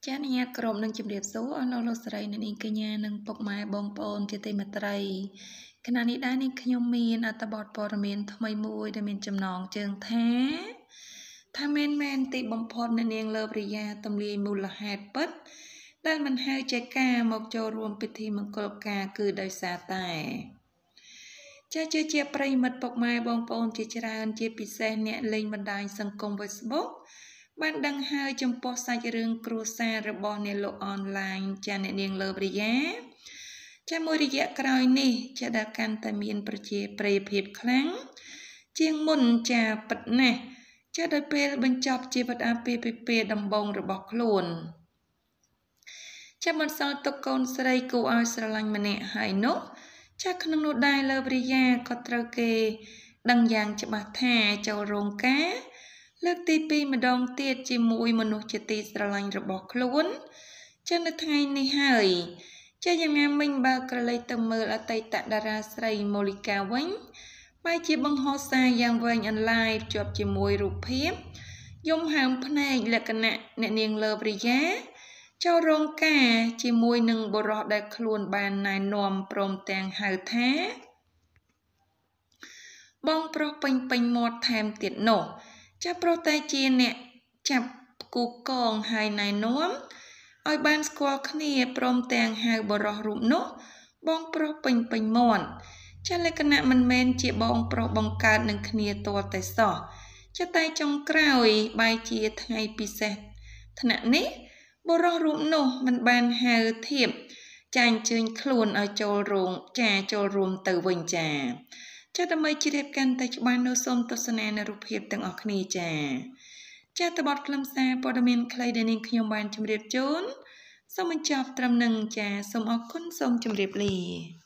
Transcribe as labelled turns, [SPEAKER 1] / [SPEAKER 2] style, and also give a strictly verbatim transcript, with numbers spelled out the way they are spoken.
[SPEAKER 1] ចានញាតក្រុមនឹងជំរាបសួរអស់លោកលោកស្រីអ្នកនាងកញ្ញានិងពុកម៉ែបងប្អូនជាទីមេត្រីខណៈនេះដែរនេះខ្ញុំមានអត្ថបទព័ត៌មានថ្មីមួយដែលមានចំណងជើងថាថាមែនមែនទីបំផុតអ្នកនាងលើបរិយាទំលាយមូលហេតុពិតដែលមិនហៅចែកាមកចូលរួមពិធីមង្គលការគឺដោយសារតែចាជឿជាប្រិយមិត្តពុកម៉ែបងប្អូនជាច្រើនជាពិសេសអ្នកលេងបណ្ដាញសង្គម Facebookបានដឹងហើយចំពោះសាច់រឿងគ្រួសាររបស់អ្នកលោកអនឡាញចាអ្នកនាងលើបរិយាចាមួយរយៈក្រោយនេះចាដែលកាន់តែមានប្រជាប្រិយភាពខ្លាំងជាងមុនចាពិតណាស់ចាដល់ពេលបញ្ចប់ជីវិតអាពាហ៍ពិពាហ៍ដំបូងរបស់ខ្លួនចាបន្សល់ទុកកូនស្រីគួរឲ្យស្រឡាញ់ម្នាក់ហើយនោះចាក្នុងនោះដែរលើបរិយាក៏ត្រូវគេដឹងយ៉ាងច្បាស់ថាចូលរោងការលើកទីពីរម្ដងទៀតជាមួយមនុស្សជាទីស្រឡាញ់របស់ខ្លួនចានៅថ្ងៃនេះហើយចាយ៉ាងណាមិញបើក្រឡេកទៅមើលអតីតតារាស្រីម៉ូលីកាវិញបែរជាបង្ហោះសារយ៉ាងវែងអន្លាយជាប់ជាមួយរូបភាពយំហើមភ្នែកលក្ខណៈអ្នកនាងលើបរិយាចូលរោងការជាមួយនឹងបុរសដែលខ្លួនបានណែនាំព្រមទាំងហៅថាបងប្រុសពេញពេញមាត់ថែមទៀតនោះចាប្រុសតែជាអ្នកចាប់គូកងហើយណែនាំឲ្យបានស្គាល់គ្នាព្រមទាំងហៅបរោះរូបនោះបងប្រុសពេញពេញមាត់ចាលក្ខណៈមិនមែនជាបងប្រុសបង្កើតនឹងគ្នាទាល់តែសោះចាតែចុងក្រោយបែរជាថ្ងៃពិសេសថ្នាក់នេះបរោះរូបនោះមិនបានហៅធៀបចាអញ្ជើញខ្លួនឲ្យចូលរោងចាចូលរួមទៅវិញចាចាដើម្បីជ្រាបកាន់តែច្បាស់នោះសូមទស្សនានៅរូបភាពទាំងអស់គ្នាចាចាតបទខ្លឹមសារព័ត៌មានខ្លីដែលនាងខ្ញុំបានជម្រាបជូនសូមបញ្ចប់ត្រឹមនឹងចាសូមអរគុណសូមជម្រាបលា